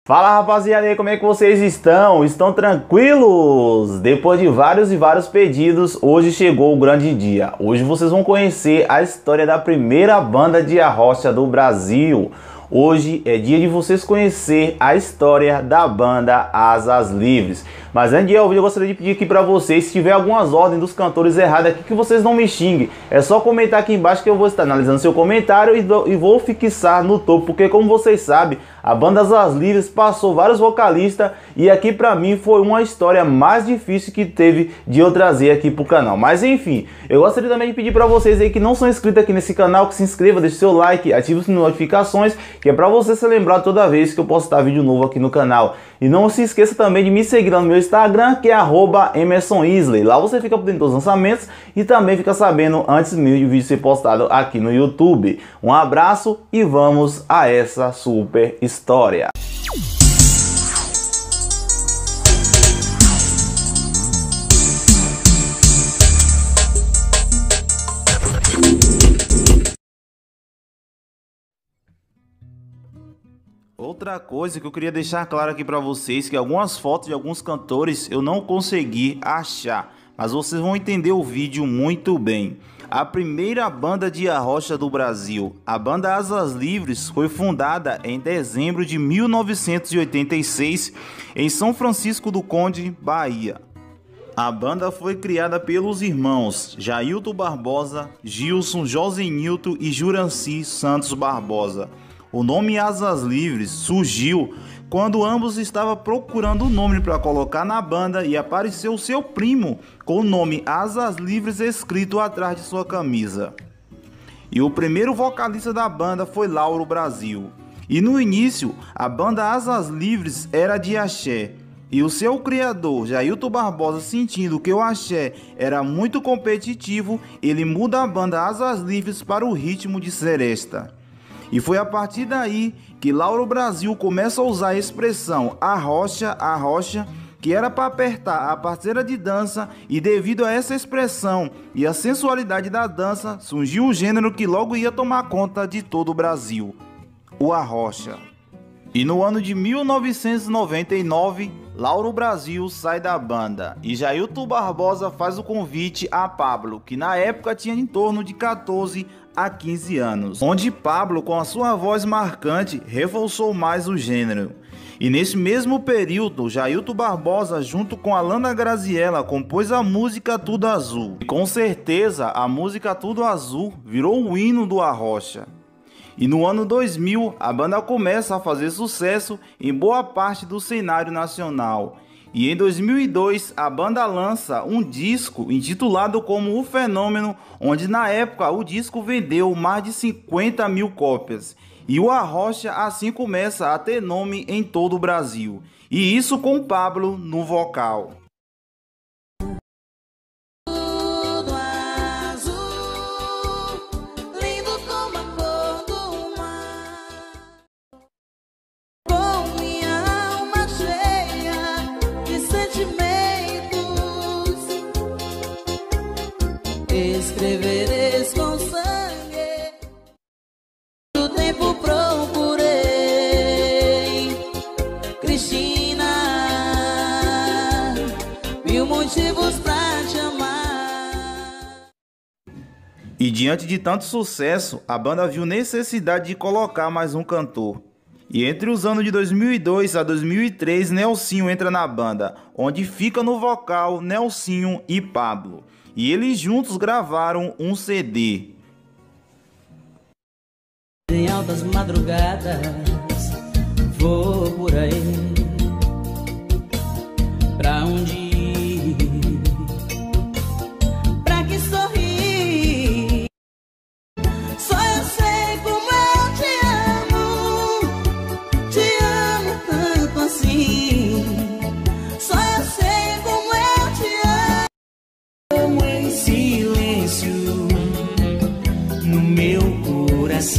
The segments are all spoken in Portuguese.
Fala rapaziada, e aí, como é que vocês estão? Estão tranquilos? Depois de vários e vários pedidos, hoje chegou o grande dia. Hoje vocês vão conhecer a história da primeira banda de arrocha do Brasil. Hoje é dia de vocês conhecer a história da banda Asas Livres. Mas antes de ir ao vídeo, eu gostaria de pedir aqui para vocês, se tiver algumas ordens dos cantores erradas aqui, que vocês não me xinguem. É só comentar aqui embaixo que eu vou estar analisando seu comentário e vou fixar no topo. Porque como vocês sabem, a banda Asas Livres passou vários vocalistas e aqui para mim foi uma história mais difícil que teve de eu trazer aqui pro canal. Mas enfim, eu gostaria também de pedir para vocês aí que não são inscritos aqui nesse canal, que se inscreva, deixe seu like, ative as notificações, que é para você se lembrar toda vez que eu postar vídeo novo aqui no canal. E não se esqueça também de me seguir lá no meu Instagram, que é @EmersonIsley. Lá você fica por dentro dos lançamentos e também fica sabendo antes mesmo de vídeo ser postado aqui no YouTube. Um abraço e vamos a essa super história. Outra coisa que eu queria deixar claro aqui para vocês, que algumas fotos de alguns cantores eu não consegui achar, mas vocês vão entender o vídeo muito bem. A primeira banda de arrocha do Brasil, a banda Asas Livres, foi fundada em dezembro de 1986 em São Francisco do Conde, Bahia. A banda foi criada pelos irmãos Jailton Barbosa, Gilson, Josenilton e Juranci Santos Barbosa. O nome Asas Livres surgiu quando ambos estavam procurando um nome para colocar na banda e apareceu seu primo com o nome Asas Livres escrito atrás de sua camisa. E o primeiro vocalista da banda foi Lauro Brasil. E no início, a banda Asas Livres era de axé. E o seu criador, Jailton Barbosa, sentindo que o axé era muito competitivo, ele muda a banda Asas Livres para o ritmo de seresta. E foi a partir daí que Lauro Brasil começa a usar a expressão arrocha, que era para apertar a parceira de dança, e devido a essa expressão e a sensualidade da dança, surgiu um gênero que logo ia tomar conta de todo o Brasil, o arrocha. E no ano de 1999, Lauro Brasil sai da banda e Jailton Barbosa faz o convite a Pablo, que na época tinha em torno de 14 a 15 anos, onde Pablo, com a sua voz marcante, reforçou mais o gênero. E nesse mesmo período, Jailton Barbosa, junto com Alana Graziella, compôs a música Tudo Azul. E com certeza, a música Tudo Azul virou o hino do arrocha. E no ano 2000, a banda começa a fazer sucesso em boa parte do cenário nacional. E em 2002, a banda lança um disco intitulado como O Fenômeno, onde na época o disco vendeu mais de 50 mil cópias. E o arrocha assim começa a ter nome em todo o Brasil. E isso com Pablo no vocal. Escreveres com sangue, o tempo procurei, Cristina, mil motivos pra te amar. E diante de tanto sucesso, a banda viu necessidade de colocar mais um cantor. E entre os anos de 2002 a 2003, Nelsinho entra na banda, onde fica no vocal Nelsinho e Pablo. E eles juntos gravaram um CD. Em altas madrugadas, vou por aí, pra onde ir, pra que sorrir. Só eu sei como eu te amo tanto assim. Só eu sei como eu te amo. Em silêncio no meu coração,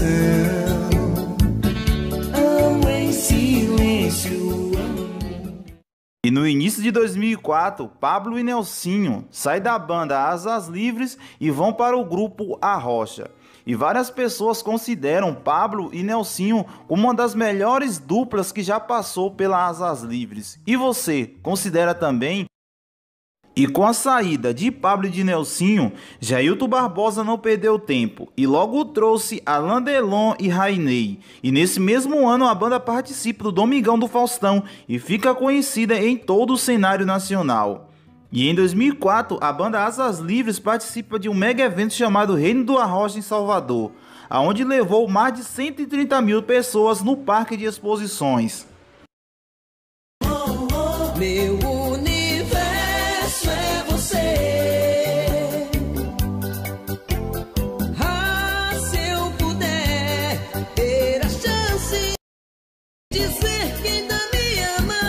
amo em silêncio. E no início de 2004, Pablo e Nelsinho saem da banda Asas Livres e vão para o grupo Arrocha. E várias pessoas consideram Pablo e Nelsinho como uma das melhores duplas que já passou pela Asas Livres. E você, considera também? E com a saída de Pablo e de Nelsinho, Jailton Barbosa não perdeu tempo e logo trouxe Alain Delon e Rainey. E nesse mesmo ano a banda participa do Domingão do Faustão e fica conhecida em todo o cenário nacional. E em 2004 a banda Asas Livres participa de um mega evento chamado Reino do Arrocha em Salvador, aonde levou mais de 130 mil pessoas no parque de exposições. Meu universo é você. Ah, se eu puder ter a chance de dizer que ainda me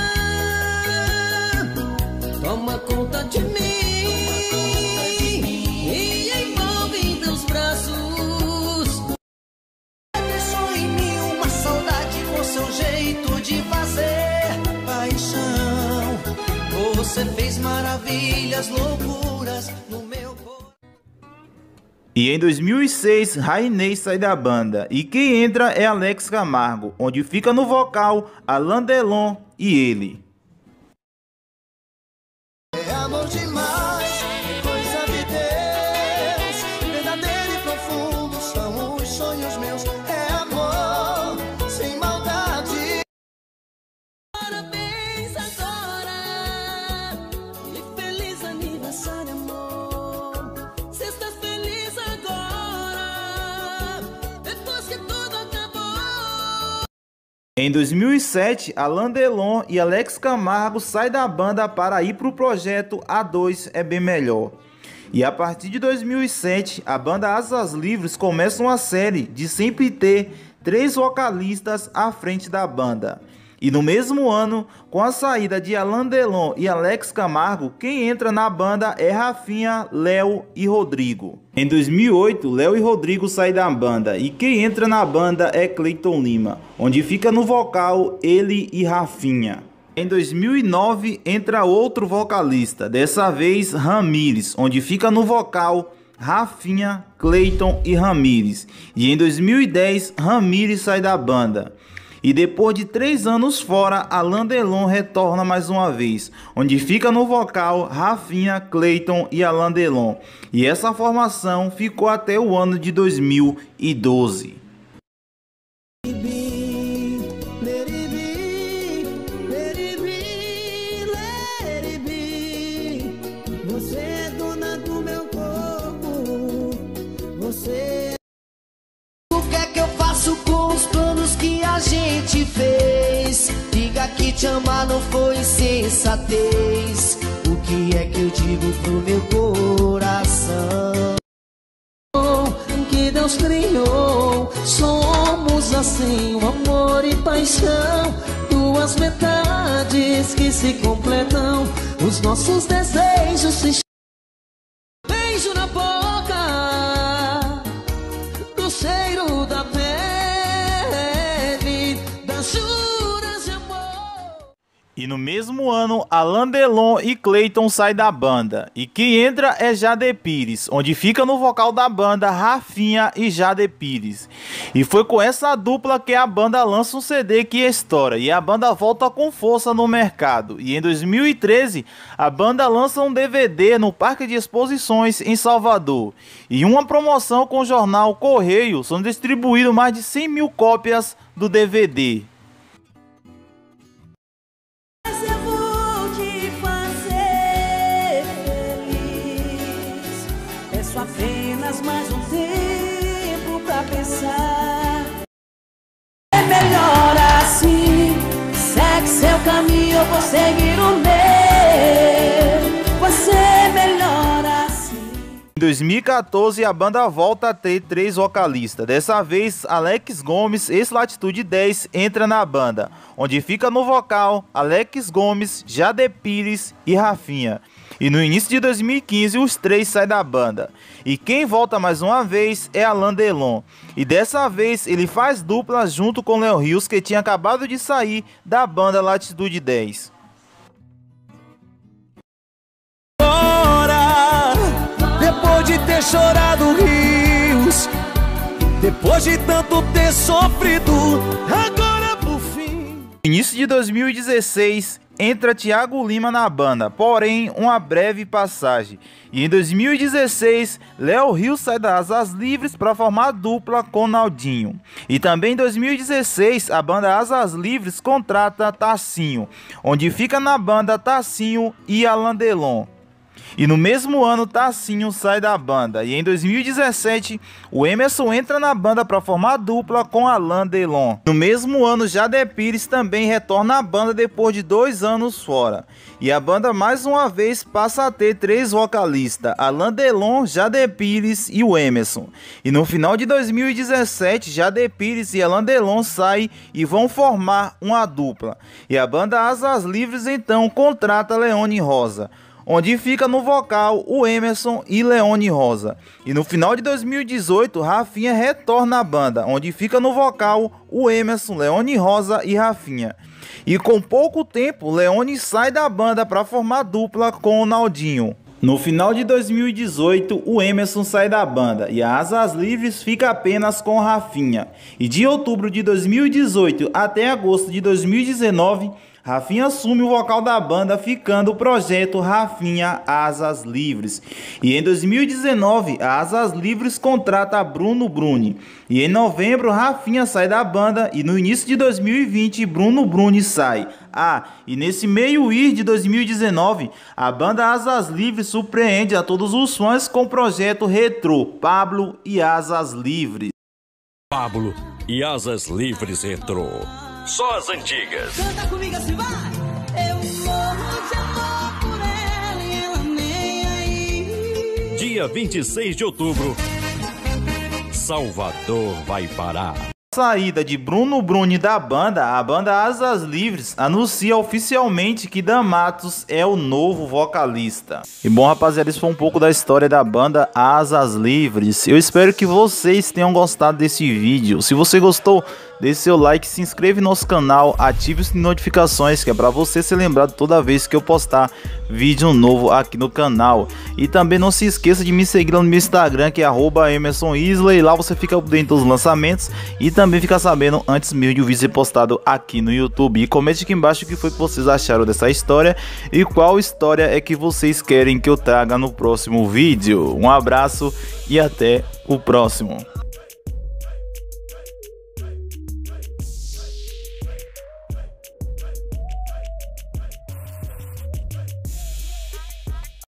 ama, toma conta de mim e envolve em teus braços. Deixou em mim uma saudade com seu jeito de fazer paixão. Você fez maravilhas, loucuras no meu coração. E em 2006, Rainey sai da banda e quem entra é Alex Camargo, onde fica no vocal Alain Delon e ele. É amor demais, coisa de Deus, verdadeiro e profundo são os sonhos meus. É amor sem maldade. Parabéns agora e feliz aniversário, amor. Você está feliz agora, depois que tudo acabou. Em 2007, Alain Delon e Alex Camargo saem da banda para ir para o projeto A2 é Bem Melhor. E a partir de 2007, a banda Asas Livres começa uma série de sempre ter 3 vocalistas à frente da banda. E no mesmo ano, com a saída de Alain Delon e Alex Camargo, quem entra na banda é Rafinha, Léo e Rodrigo. Em 2008, Léo e Rodrigo saem da banda e quem entra na banda é Cleiton Lima, onde fica no vocal ele e Rafinha. Em 2009, entra outro vocalista, dessa vez Ramires, onde fica no vocal Rafinha, Cleiton e Ramires. E em 2010, Ramires sai da banda. E depois de 3 anos fora, Alain Delon retorna mais uma vez, onde fica no vocal Rafinha, Cleiton e Alain Delon. E essa formação ficou até o ano de 2012. Você é dona do meu corpo. Você. O que é que eu faço com os planos que a gente fez? Diga que te amar não foi sensatez. O que é que eu digo pro meu coração? Que Deus criou, somos assim, o amor e paixão, 2 metades que se completam, os nossos desejos se beijo na boca, do cheiro da pele, das juras de amor. E no mesmo ano, Alain Delon e Cleiton saem da banda. E quem entra é Jade Pires, onde fica no vocal da banda Rafinha e Jade Pires. E foi com essa dupla que a banda lança um CD que estoura. E a banda volta com força no mercado. E em 2013, a banda lança um DVD no Parque de Exposições em Salvador. E uma promoção com o jornal Correio, são distribuídas mais de 100 mil cópias do DVD. Apenas mais um tempo pra pensar. É melhor assim. Segue seu caminho, eu vou seguir o meu. Você é melhor assim. Em 2014, a banda volta a ter 3 vocalistas. Dessa vez, Alex Gomes, ex-Latitude 10, entra na banda, onde fica no vocal Alex Gomes, Jade Pires e Rafinha. E no início de 2015, os 3 saem da banda. E quem volta mais uma vez é Alain Delon. E dessa vez ele faz dupla junto com Léo Rios, que tinha acabado de sair da banda Latitude 10. Depois de ter chorado rios, depois de tanto ter sofrido, agora por fim. Início de 2016, entra Thiago Lima na banda, porém uma breve passagem. E em 2016, Léo Rios sai das Asas Livres para formar dupla com Naldinho. E também em 2016, a banda Asas Livres contrata Tassinho, onde fica na banda Tassinho e Alain Delon. E no mesmo ano, Tassinho sai da banda. E em 2017, o Emerson entra na banda para formar dupla com Alain Delon. No mesmo ano, Jade Pires também retorna à banda depois de 2 anos fora. E a banda mais uma vez passa a ter 3 vocalistas: Alain Delon, Jade Pires e o Emerson. E no final de 2017, Jade Pires e Alain Delon saem e vão formar uma dupla. E a banda Asas Livres então contrata Leone Rosa, onde fica no vocal o Emerson e Leone Rosa. E no final de 2018, Rafinha retorna à banda, onde fica no vocal o Emerson, Leone Rosa e Rafinha. E com pouco tempo, Leone sai da banda para formar dupla com o Naldinho. No final de 2018, o Emerson sai da banda e a Asas Livres fica apenas com Rafinha. E de outubro de 2018 até agosto de 2019, Rafinha assume o vocal da banda, ficando o projeto Rafinha Asas Livres. E em 2019, a Asas Livres contrata Bruno Bruni. E em novembro, Rafinha sai da banda e no início de 2020, Bruno Bruni sai. E nesse meio de 2019, a banda Asas Livres surpreende a todos os fãs com o projeto retrô Pablo e Asas Livres. Pablo e Asas Livres retrô. Só as antigas. Canta comigo assim, vai! Eu morro de amor por ela e ela nem aí. Dia 26 de outubro, Salvador vai parar. Saída de Bruno Bruni da banda, a banda Asas Livres anuncia oficialmente que Dan Matos é o novo vocalista. E bom, rapaziada, isso foi um pouco da história da banda Asas Livres. Eu espero que vocês tenham gostado desse vídeo. Se você gostou, deixe seu like, se inscreva no nosso canal, ative as notificações, que é para você ser lembrado toda vez que eu postar vídeo novo aqui no canal. E também não se esqueça de me seguir lá no meu Instagram, que é @EmersonIsla, e lá você fica dentro dos lançamentos e também fica sabendo antes mesmo de o vídeo ser postado aqui no YouTube. E comente aqui embaixo o que foi que vocês acharam dessa história e qual história é que vocês querem que eu traga no próximo vídeo. Um abraço e até o próximo.